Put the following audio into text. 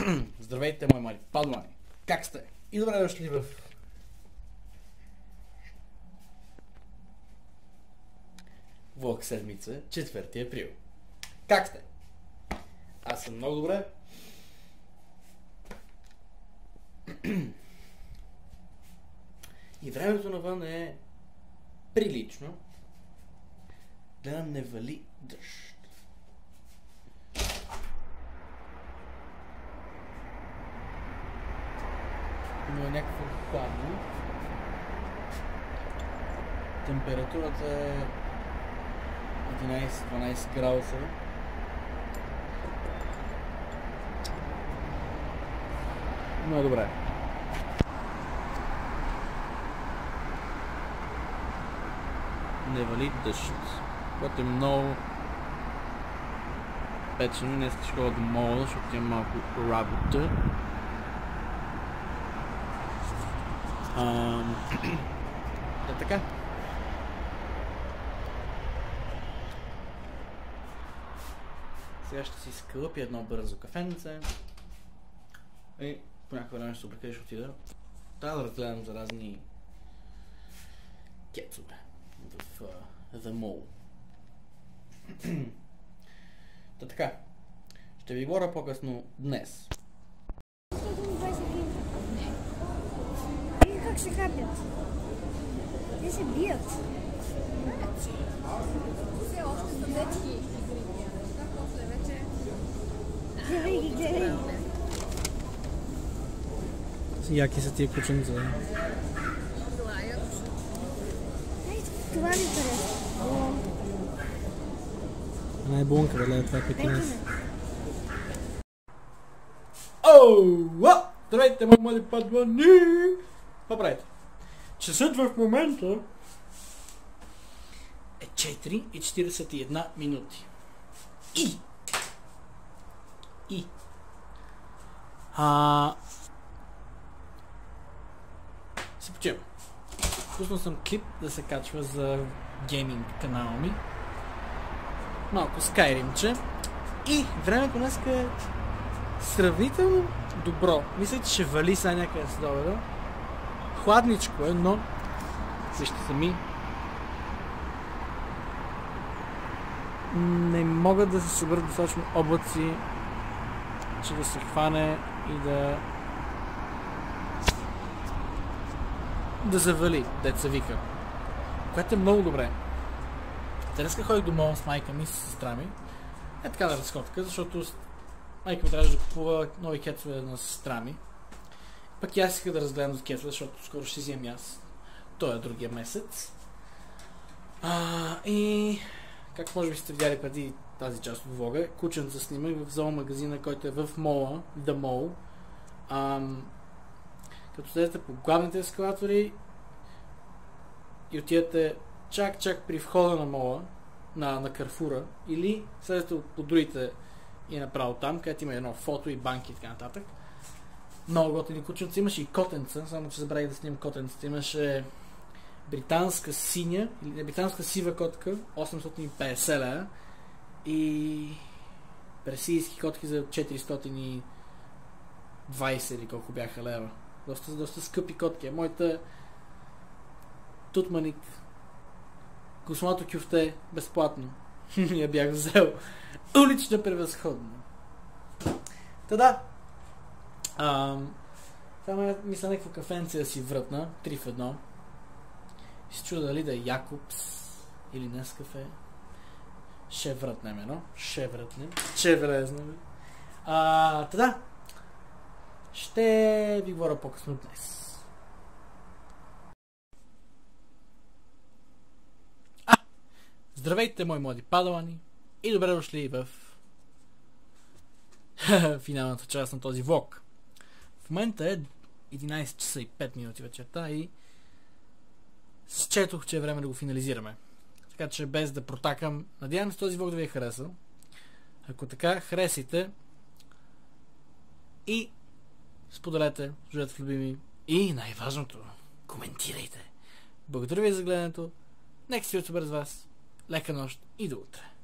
Здравейте, мои мали падмани! Как сте? И добре дошли в Влог седмица, 4 април. Как сте? Аз съм много добре. И времето навън е прилично. Гледам, не вали дъжд. Но е някакво хладно. Температурата е 11-12 градуса. Но е добре. Не вали дъжд, което е много печено. Днес ще ходя до мола, защото имам малко работа. Да, така. Сега ще си скълъпя едно бързо кафенце. И по някакво време ще се облекя и ще отида. Трябва да разгледам за разни кецове в The Mall. Та така. Ще ви говоря по-късно днес. Как се хапят? Те се бият. Все още са детски игри. После вече... Гледай ги, гледай ги. Яки са тия кученца. Желаят. Това ми харесва. Най-бунка да гледа това пекинес. Здравейте, мали падмани! Какво правите? Часът в момента е 4:41 минути. Се почивам. Пуснал съм клип да се качва за гейминг канала ми. Малко Skyrim-че. И времето днес е сравнително добро. Мисля, че ще вали сега някъде след обеда. Хладничко е, но вижте сами. Не могат да се съберат достатъчно облаци, че да се хване и да завали, деца вика. Което е много добре. Днеска ходих до мола с майка ми и с сестра ми. Е така да разходка, защото майка ми трябваше да купува нови кецове на сестра ми. Пък и аз исках да разгледам за кецове, защото скоро ще взимам аз. Той е другия месец. И как може би сте видяли преди тази част от влога, кученца снимах в зоомагазина, който е в мола, The Mall. Като следете по главните ескалатори и отидете чак при входа на мола, на Карфура, или следете по другите и направо там, където има едно фото и банки и така нататък. Много готини кученца. Имаше и котенца, само че забравих да снимам котенцата. Имаше британска синя, или британска сива котка, 850 лева, и персийски котки за 420 или колко бяха лева. Доста скъпи котки. Моята Тутманик космато кюфте безплатно. Я бях взел. Улично превъзходно. Та да. Това мисля някакво кафенце да си вратна. 3 в 1. И се чуда дали да е Якобс или Нескафе. Ще вратнем едно. Ще влезнем. Та да. Ще ви говоря по-късно днес. Здравейте, мои млади падалани, и добре дошли в финалната част на този влог. В момента е 11 часа и 5 минути вечерта и счетох, че е време да го финализираме. Така че без да протакам, надявам се този влог да ви е харесал. Ако така, харесайте и споделете, служете в любими и най-важното, коментирайте. Благодаря ви за гледането. Нека си от с вас. Лека нощ и до утре.